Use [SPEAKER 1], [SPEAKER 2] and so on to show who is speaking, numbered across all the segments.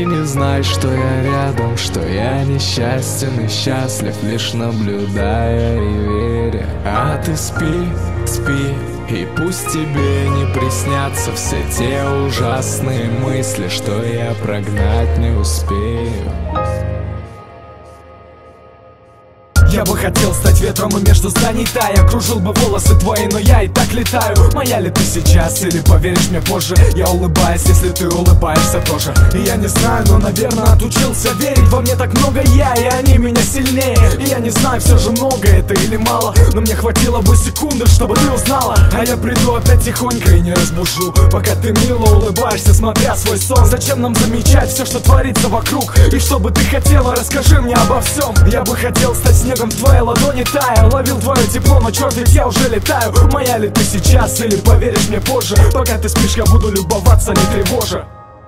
[SPEAKER 1] не знай, что я рядом, что я несчастен и счастлив, лишь наблюдая и веря. А ты спи, спи, и пусть тебе не приснятся все те ужасные мысли, что я прогнать не успею.
[SPEAKER 2] Я бы хотел стать ветром и между зданий тая. Кружил бы волосы твои, но я и так летаю. Моя ли ты сейчас или поверишь мне позже? Я улыбаюсь, если ты улыбаешься тоже. И я не знаю, но, наверное, отучился верить. Во мне так много я, и они меня сильнее. И я не знаю, все же много это или мало, но мне хватило бы секунды, чтобы ты узнала. А я приду опять тихонько и не разбужу, пока ты мило улыбаешься, смотря свой сон. Зачем нам замечать все, что творится вокруг? И что бы ты хотела, расскажи мне обо всем. Я бы хотел стать снегом в твоей ладони тая. Ловил твое тепло, но черт, ведь я уже летаю. Моя ли ты сейчас или поверишь мне позже? Пока ты спишь, я буду любоваться, не тревожа.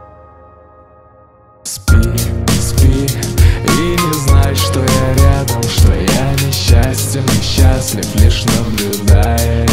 [SPEAKER 1] Спи, спи, и не знай, что я рядом, что я несчастен и счастлив, лишь наблюдая